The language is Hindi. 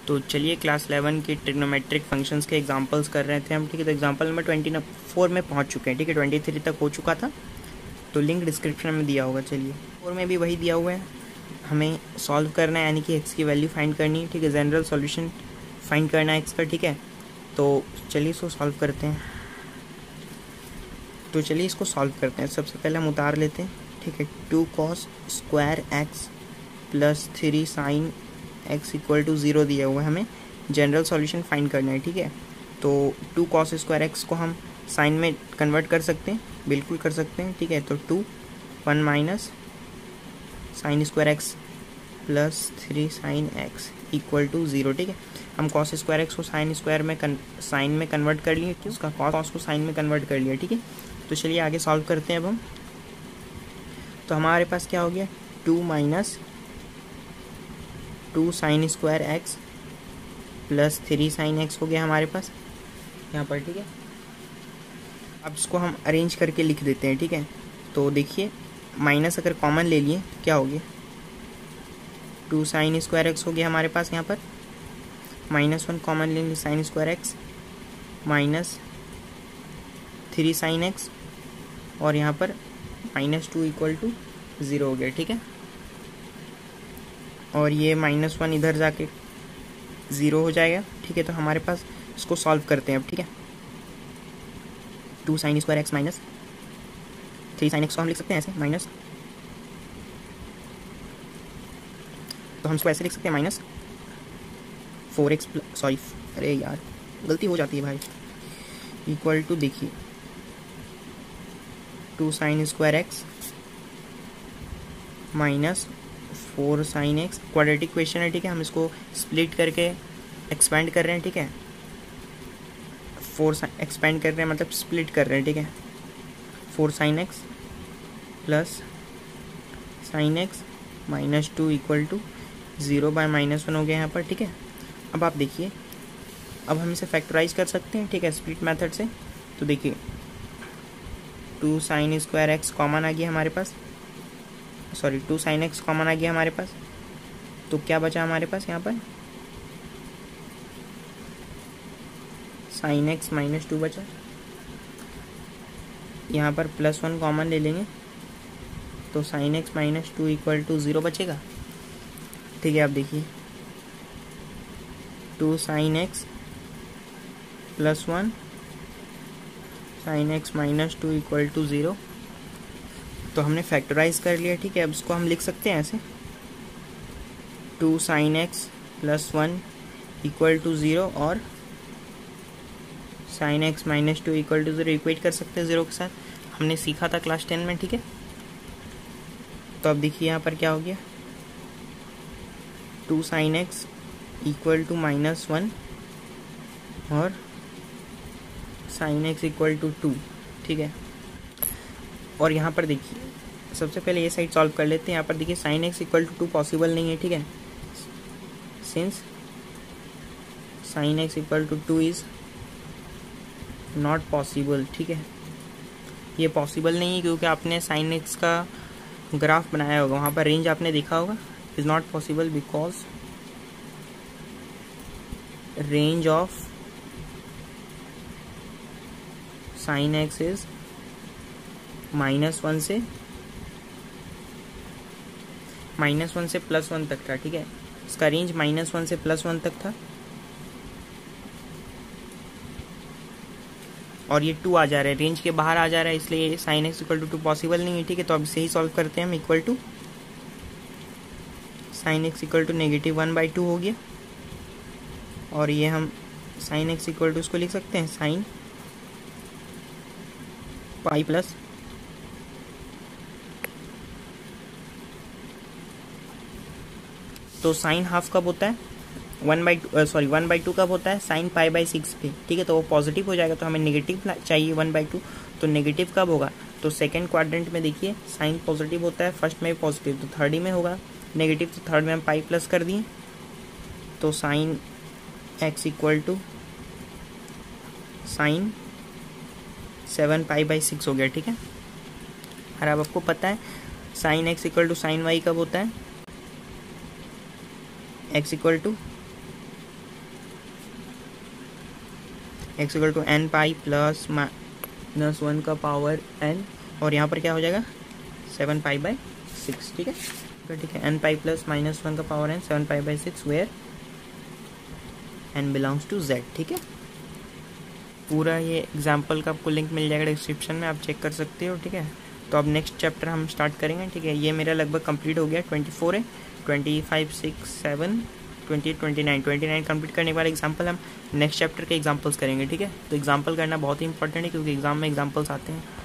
तो चलिए क्लास 11 की ट्रिग्नोमेट्रिक फंक्शंस के एग्जांपल्स कर रहे थे हम, ठीक है। तो एग्जांपल नंबर 24 में पहुंच चुके हैं, ठीक है। 23 तक हो चुका था, तो लिंक डिस्क्रिप्शन में दिया होगा। चलिए 4 में भी वही दिया हुआ है, हमें सॉल्व करना है, यानी कि एक्स की वैल्यू फाइंड करनी है, ठीक है। जनरल सॉल्यूशन फाइंड करना है एक्स का, ठीक है। तो चलिए इसको सॉल्व करते हैं। तो चलिए इसको सॉल्व करते हैं। सबसे पहले हम उतार लेते हैं, ठीक है। 2 cos square x plus 3 sine x equal to 0 दिया हुआ है, हमें जनरल सॉल्यूशन फाइंड करना है, ठीक है। तो 2 cos स्क्वायर एक्स को हम साइन में कन्वर्ट कर सकते हैं, बिल्कुल कर सकते हैं, ठीक है। तो 2 1 minus sine square x plus 3 sine x equal to 0, ठीक है। हम cos स्क्वायर एक्स को साइन स्क्वायर में साइन में कन्वर्ट कर लिए, उसका cos को साइन में कन्वर्ट कर लिया, ठीक है। तो चलिए आगे सॉल्व करते हैं अब हम। तो हमारे पास क्या हो गया, 2 minus 2 sine square x plus 3 sine x हो गया हमारे पास यहाँ पर, ठीक है। अब इसको हम अरेंज करके लिख देते हैं, ठीक है। तो देखिए माइनस अगर कॉमन ले लिए क्या हो गया, 2 साइन स्क्वायर एक्स हो गया हमारे पास यहाँ पर, -1 कॉमन लेंगे sine square x minus 3 sine x, और यहाँ पर -2 इक्वल टू 0 हो गया, ठीक है। और ये -1 इधर जाके 0 हो जाएगा, ठीक है। तो हमारे पास इसको सॉल्व करते हैं अब, ठीक है। 2 sine square x minus 3 sine x को हम लिख सकते हैं ऐसे माइनस, तो हम इसको ऐसे लिख सकते हैं -4x सॉरी अरे यार गलती हो जाती है भाई, इक्वल टू देखिए 2 sine square x minus 4 sine x, quadratic question है, ठीक है। हम इसको स्प्लिट करके एक्सपेंड कर रहे हैं, ठीक है। 4 एक्सपेंड कर रहे हैं मतलब स्प्लिट कर रहे हैं, ठीक है। 4 sine x plus sine x -2 equal to 0 by -1 हो गया यहाँ पर, ठीक है। अब आप देखिए, अब हम इसे फैक्टराइज कर सकते हैं, ठीक है, स्प्लिट मेथड से। तो देखिए 2 साइन स्क्वायर एक्स कॉमन आ गया हमारे पास, सॉरी 2 साइन एक्स कॉमन आ गया हमारे पास, तो क्या बचा हमारे पास यहाँ पर, साइन एक्स -2 बचा। यहाँ पर +1 कॉमन ले लेंगे, तो साइन एक्स -2 इक्वल टू 0 बचेगा, ठीक है। आप देखिए 2 sine x +1 sine x -2 equal to 0, तो हमने फैक्टराइज कर लिया, ठीक है। अब इसको हम लिख सकते हैं ऐसे 2 साइन एक्स +1 इक्वल टू 0 और sine x -2 equal to 0 equate कर सकते हैं 0 के साथ, हमने सीखा था क्लास 10 में, ठीक है। तो अब देखिए यहाँ पर क्या हो गया, 2 साइन एक्स इक्वल टू -1 और साइन एक्स इक्वल टू 2, ठीक है। और यहाँ पर देखिए सबसे पहले ये साइड सॉल्व कर लेते हैं। यहाँ पर देखिए sine x equal to 2 possible नहीं है, ठीक है, since sine x equal to 2 is not possible, ठीक है। ये पॉसिबल नहीं है क्योंकि आपने साइन एक्स का ग्राफ बनाया होगा, वहाँ पर रेंज आपने देखा होगा, is not possible because range of sine x is -1 से +1 तक था, ठीक है। इसका रेंज -1 से +1 तक था, और ये 2 आ जा रहा है, रेंज के बाहर आ जा रहा है, इसलिए sine x equal to 2 possible नहीं है, ठीक है। तो अब इसे ही सॉल्व करते हैं हम, equal to sine x equal to -1/2 हो गया, और ये हम साइन एक्स इक्वल टू उसको लिख सकते हैं साइन पाई प्लस तो साइन हाफ कब होता है, 1/2 कब होता है, साइन π/6 पे, ठीक है। तो वो पॉजिटिव हो जाएगा, तो हमें नेगेटिव चाहिए 1/2, तो नेगेटिव कब होगा, तो सेकंड क्वाड्रेंट में देखिए साइन पॉजिटिव होता है, फर्स्ट में पॉजिटिव, तो थर्ड ही में होगा नेगेटिव, तो थर्ड में हम पाई प्लस कर दिए, तो sine x equal to sine 7 π/6 हो गया, ठीक है। और अब आपको पता है sine x equal to sine y कब होता है, x equal to x equal to n pi plus minus 1 का पावर एन, और यहाँ पर क्या हो जाएगा 7 पाई बाई 6, ठीक है। तो ठीक है, एन पाई प्लस माइनस 1 का power n 7 pi by 6 where n belongs to z, ठीक है। पूरा ये एग्जाम्पल का आपको लिंक मिल जाएगा डिस्क्रिप्शन में, आप चेक कर सकते हो, ठीक है। तो अब नेक्स्ट चैप्टर हम स्टार्ट करेंगे, ठीक है। ये मेरा लगभग कंप्लीट हो गया, 24 है, 25, 6, 7, 28, 29 कंप्लीट करने के बाद एग्जाम्पल हम नेक्स्ट चैप्टर के एग्जाम्पल्स करेंगे, ठीक है। तो एग्जाम्पल करना बहुत ही इंपॉर्टेंट है क्योंकि एग्जाम में एग्जाम्पल्स आते हैं।